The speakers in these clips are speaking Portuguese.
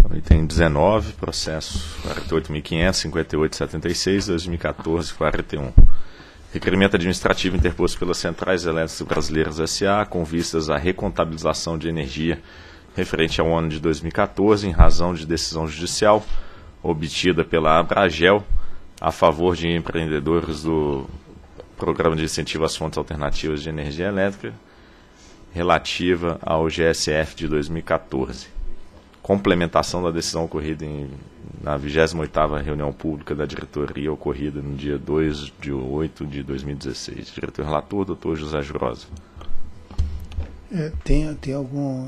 Item 19, processo 48.500, 2014, 41. Requerimento administrativo interposto pelas Centrais Elétricas Brasileiras S.A. com vistas à recontabilização de energia referente ao ano de 2014, em razão de decisão judicial obtida pela Abragel a favor de empreendedores do Programa de Incentivo às Fontes Alternativas de Energia Elétrica, relativa ao GSF de 2014. Complementação da decisão ocorrida na 28ª reunião pública da diretoria, ocorrida no dia 2 de 8 de 2016. Diretor relator, doutor José Jurosa. Tem algum...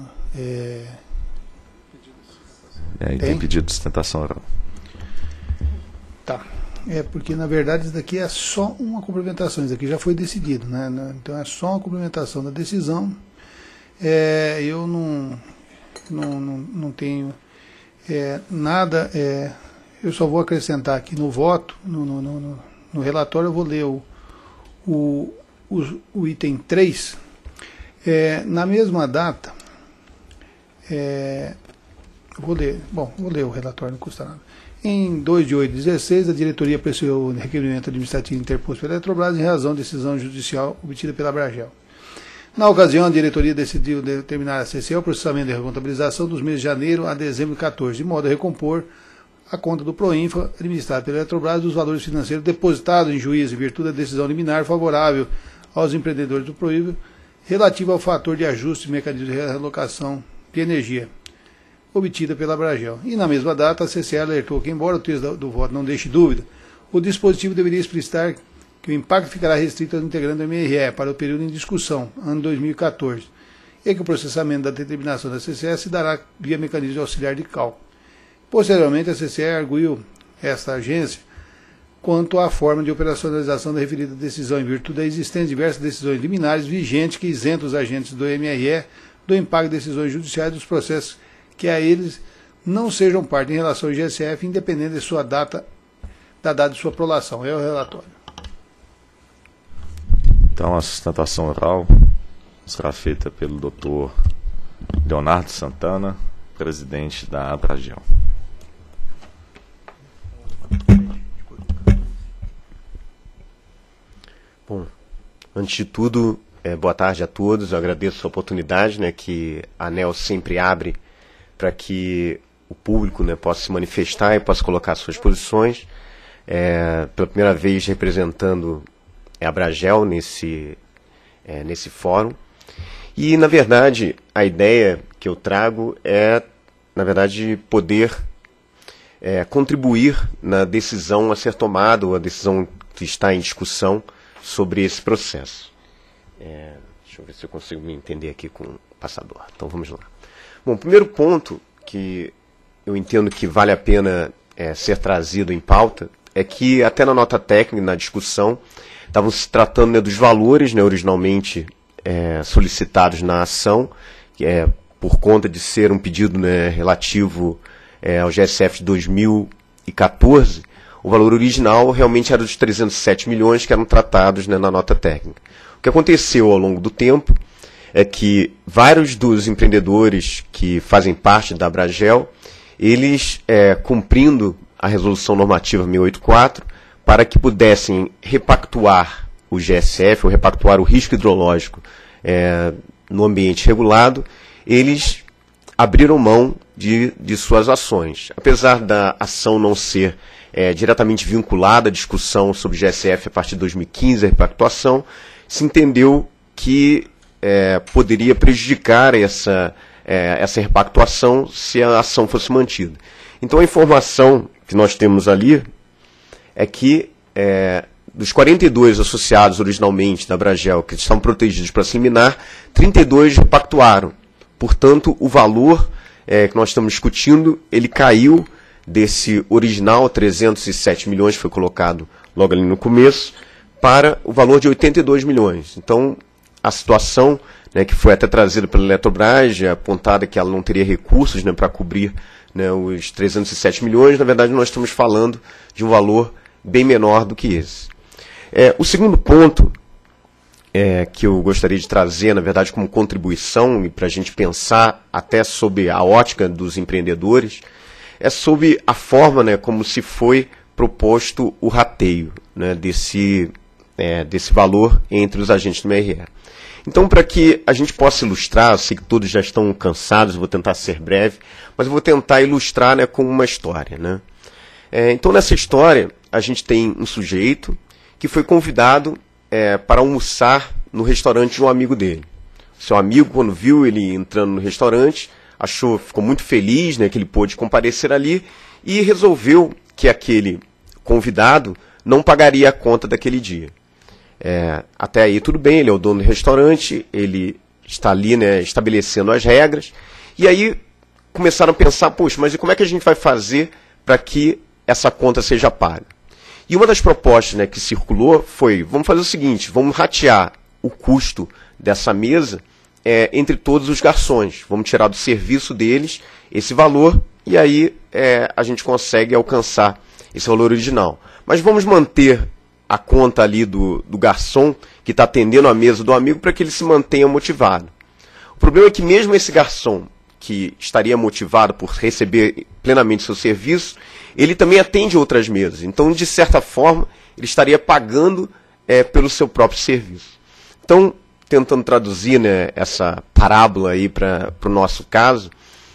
Tem pedido de sustentação oral. Tá. Porque, na verdade, isso daqui é só uma complementação. Isso aqui já foi decidido, né? Então, é só uma complementação da decisão. Eu não tenho nada. Eu só vou acrescentar aqui no voto, no relatório, eu vou ler o item 3. Na mesma data, vou ler o relatório, não custa nada. Em 2 de 8 de 16, a diretoria apreciou o requerimento administrativo interposto pela Eletrobras em razão de decisão judicial obtida pela Abragel. Na ocasião, a diretoria decidiu determinar a CCE o processamento de recontabilização dos meses de janeiro a dezembro de 14, de modo a recompor a conta do Proinfa, administrada pela Eletrobras, dos valores financeiros depositados em juízo em virtude da decisão liminar favorável aos empreendedores do Proinfa, relativo ao fator de ajuste e mecanismo de realocação de energia, obtida pela Abragel. E na mesma data, a CCE alertou que, embora o texto do voto não deixe dúvida, o dispositivo deveria explicitar que o impacto ficará restrito aos integrantes do MRE para o período em discussão, ano 2014, e que o processamento da determinação da CCE se dará via mecanismo de auxiliar de cálculo. Posteriormente, a CCE arguiu esta agência quanto à forma de operacionalização da referida decisão, em virtude da existência de diversas decisões liminares vigentes que isentam os agentes do MRE do impacto de decisões judiciais dos processos que a eles não sejam parte em relação ao GSF, independente de sua data, da data de sua prolação. É o relatório. Então, a sustentação oral será feita pelo doutor Leonardo Santana, presidente da Abragel. Bom, antes de tudo, boa tarde a todos. Eu agradeço a oportunidade, que a ANEEL sempre abre para que o público, possa se manifestar e possa colocar suas posições. Pela primeira vez representando a Abragel nesse fórum. E, na verdade, a ideia que eu trago é, na verdade, poder contribuir na decisão a ser tomada, ou a decisão que está em discussão sobre esse processo. Deixa eu ver se eu consigo me entender aqui com o passador. Então, vamos lá. Bom, o primeiro ponto que eu entendo que vale a pena ser trazido em pauta é que, até na nota técnica, na discussão, estavam se tratando dos valores originalmente solicitados na ação, por conta de ser um pedido relativo ao GSF de 2014, o valor original realmente era dos 307 milhões que eram tratados na nota técnica. O que aconteceu ao longo do tempo é que vários dos empreendedores que fazem parte da Abragel, eles, cumprindo a resolução normativa 684, para que pudessem repactuar o GSF, ou repactuar o risco hidrológico no ambiente regulado, eles abriram mão de suas ações. Apesar da ação não ser diretamente vinculada à discussão sobre GSF a partir de 2015, a repactuação, se entendeu que poderia prejudicar essa repactuação se a ação fosse mantida. Então, a informação que nós temos ali é que dos 42 associados originalmente da Abragel, que estavam protegidos para se liminar, 32 repactuaram. Portanto, o valor que nós estamos discutindo, ele caiu desse original, 307 milhões, foi colocado logo ali no começo, para o valor de 82 milhões. Então, a situação, que foi até trazida pela Eletrobras, apontada que ela não teria recursos para cobrir os 307 milhões, na verdade nós estamos falando de um valor bem menor do que esse. O segundo ponto que eu gostaria de trazer, na verdade, como contribuição e para a gente pensar até sobre a ótica dos empreendedores, é sobre a forma, né, como se foi proposto o rateio, né, desse valor entre os agentes do MRE. Então, para que a gente possa ilustrar, eu sei que todos já estão cansados, eu vou tentar ser breve, mas eu vou tentar ilustrar, né, com uma história, né? Então, nessa história, a gente tem um sujeito que foi convidado para almoçar no restaurante de um amigo dele. Seu amigo, quando viu ele entrando no restaurante, ficou muito feliz, né, que ele pôde comparecer ali e resolveu que aquele convidado não pagaria a conta daquele dia. Até aí tudo bem, ele é o dono do restaurante, ele está ali, né, estabelecendo as regras, e aí começaram a pensar, poxa, mas e como é que a gente vai fazer para que essa conta seja paga? E uma das propostas, né, que circulou foi, vamos fazer o seguinte, vamos ratear o custo dessa mesa entre todos os garçons, vamos tirar do serviço deles esse valor, e aí a gente consegue alcançar esse valor original. Mas vamos manter a conta ali do garçom que está atendendo a mesa do amigo para que ele se mantenha motivado. O problema é que mesmo esse garçom que estaria motivado por receber plenamente seu serviço, ele também atende outras mesas. Então, de certa forma, ele estaria pagando pelo seu próprio serviço. Então, tentando traduzir, né, essa parábola aí para o nosso caso,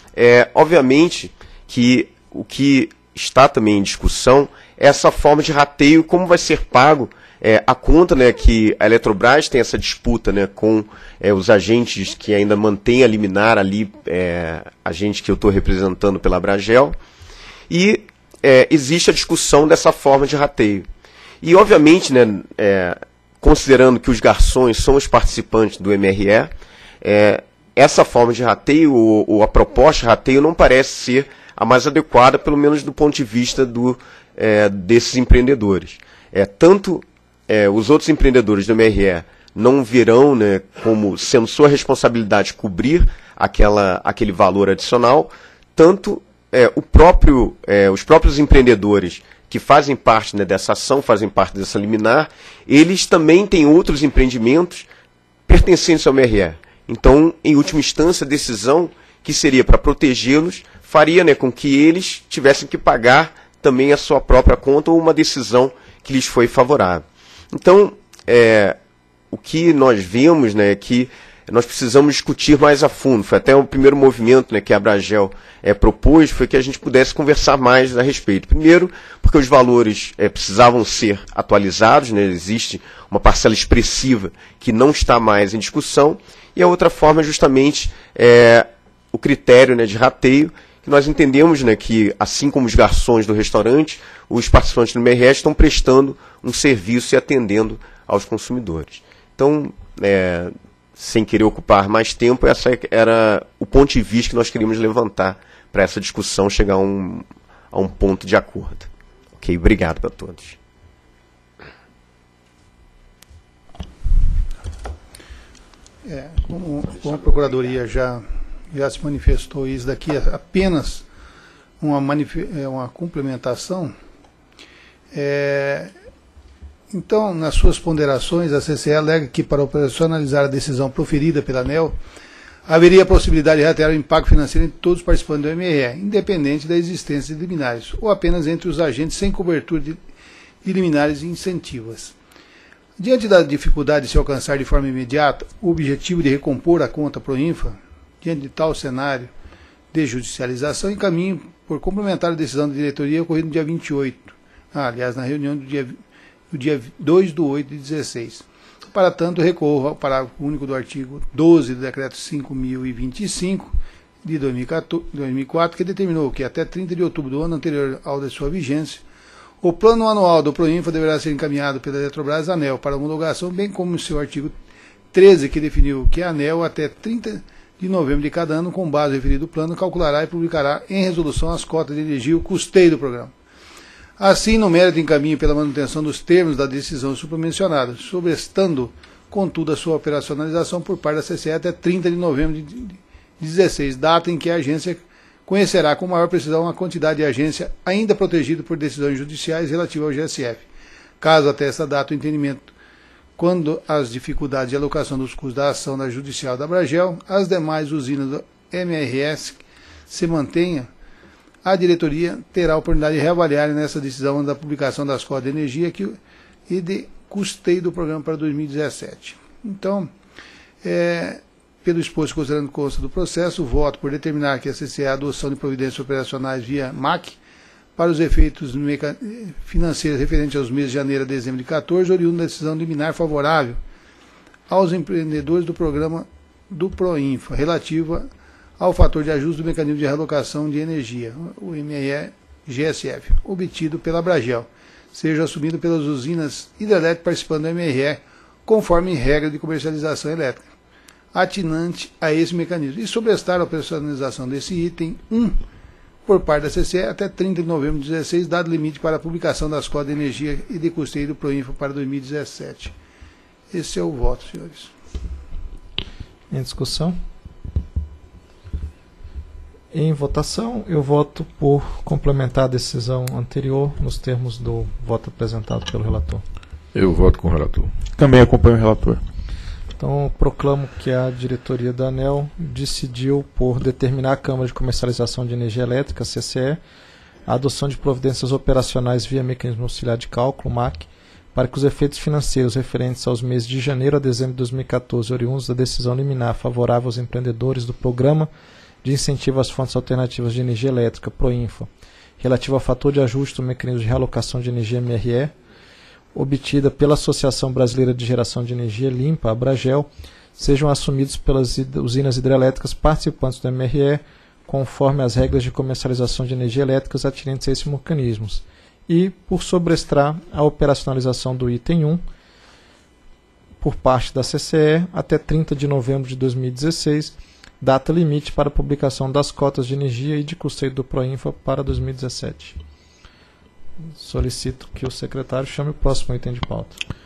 obviamente que o que está também em discussão é essa forma de rateio, como vai ser pago a conta, né, que a Eletrobras tem essa disputa, né, com os agentes que ainda mantêm a liminar ali, agente que eu estou representando pela Abragel, e existe a discussão dessa forma de rateio. E, obviamente, né, considerando que os garçons são os participantes do MRE, essa forma de rateio, ou a proposta de rateio, não parece ser a mais adequada, pelo menos do ponto de vista desses empreendedores. Tanto os outros empreendedores do MRE não verão, né, como sendo sua responsabilidade cobrir aquele valor adicional, tanto os próprios empreendedores que fazem parte, né, dessa ação, fazem parte dessa liminar, eles também têm outros empreendimentos pertencentes ao MRE. Então, em última instância, a decisão que seria para protegê-los faria, né, com que eles tivessem que pagar também a sua própria conta ou uma decisão que lhes foi favorável. Então, o que nós vemos, né, é que nós precisamos discutir mais a fundo. Foi até o primeiro movimento, né, que a Abragel propôs, foi que a gente pudesse conversar mais a respeito. Primeiro, porque os valores precisavam ser atualizados, né, existe uma parcela expressiva que não está mais em discussão, e a outra forma é justamente o critério, né, de rateio, que nós entendemos, né, que, assim como os garçons do restaurante, os participantes do MRE estão prestando um serviço e atendendo aos consumidores. Então, sem querer ocupar mais tempo, essa era o ponto de vista que nós queríamos levantar para essa discussão chegar a um ponto de acordo. Ok, obrigado a todos. Como a Procuradoria já se manifestou, isso daqui é apenas uma complementação. Então, nas suas ponderações, a CCE alega que, para operacionalizar a decisão proferida pela ANEEL, haveria a possibilidade de ratear o impacto financeiro entre todos os participantes do MRE, independente da existência de liminares, ou apenas entre os agentes sem cobertura de liminares e incentivas. Diante da dificuldade de se alcançar de forma imediata o objetivo de recompor a conta Proinfa, diante de tal cenário de judicialização, encaminho por complementar a decisão da diretoria ocorrida no dia 28, aliás, na reunião do dia 2/8/16. Para tanto, recorro ao parágrafo único do artigo 12 do Decreto 5.025 de 2004, que determinou que até 30 de outubro do ano anterior ao de sua vigência, o plano anual do Proinfa deverá ser encaminhado pela Eletrobras à ANEEL para homologação, bem como o seu artigo 13, que definiu que a ANEEL, até 30 de novembro de cada ano, com base no referido plano, calculará e publicará em resolução as cotas de energia e o custeio do programa. Assim, no mérito encaminho pela manutenção dos termos da decisão supramencionada, sobrestando, contudo, a sua operacionalização por parte da CCE até 30 de novembro de 2016, data em que a agência conhecerá com maior precisão a quantidade de agência ainda protegida por decisões judiciais relativa ao GSF. Caso até essa data o entendimento quando as dificuldades de alocação dos custos da ação da judicial da Abragel, as demais usinas do MRS se mantenham, a diretoria terá a oportunidade de reavaliar nessa decisão da publicação das cotas de energia e de custeio do programa para 2017. Então, pelo exposto considerando consta do processo, voto por determinar que a CCE a adoção de providências operacionais via MAC para os efeitos financeiros referentes aos meses de janeiro a dezembro de 2014, oriundo da decisão liminar favorável aos empreendedores do programa do PROINFA, relativa ao fator de ajuste do mecanismo de realocação de energia, o MRE-GSF, obtido pela Abragel, seja assumido pelas usinas hidrelétricas participantes do MRE, conforme regra de comercialização elétrica, atinante a esse mecanismo, e sobrestar a operacionalização desse item 1 por parte da CCE até 30 de novembro de 2016, dado limite para a publicação das cotas de energia e de custeio do PROINFA para 2017. Esse é o voto, senhores. Em discussão? Em votação, eu voto por complementar a decisão anterior nos termos do voto apresentado pelo relator. Eu voto com o relator. Também acompanho o relator. Então, proclamo que a diretoria da ANEEL decidiu por determinar à Câmara de Comercialização de Energia Elétrica, CCE, a adoção de providências operacionais via mecanismo auxiliar de cálculo, MAC, para que os efeitos financeiros referentes aos meses de janeiro a dezembro de 2014, oriundos da decisão liminar favorável aos empreendedores do Programa de Incentivo às Fontes Alternativas de Energia Elétrica, PROINFA, relativo ao fator de ajuste do mecanismo de realocação de energia MRE, obtida pela Associação Brasileira de Geração de Energia Limpa, Abragel, sejam assumidos pelas usinas hidrelétricas participantes do MRE, conforme as regras de comercialização de energia elétrica atinentes a esses mecanismos, e por sobrestar a operacionalização do item 1 por parte da CCE até 30 de novembro de 2016, data limite para a publicação das cotas de energia e de custeio do PROINFA para 2017. Solicito que o secretário chame o próximo item de pauta.